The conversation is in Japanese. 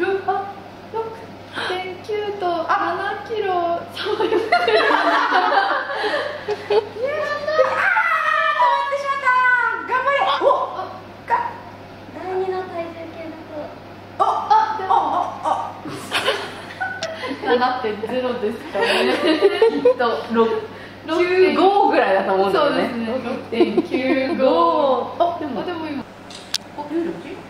6.9と7キロ差をやってる。7.0ですかね。きっと6.95ぐらいだと思うんだよね。そうですね。6.95。でも今。ルール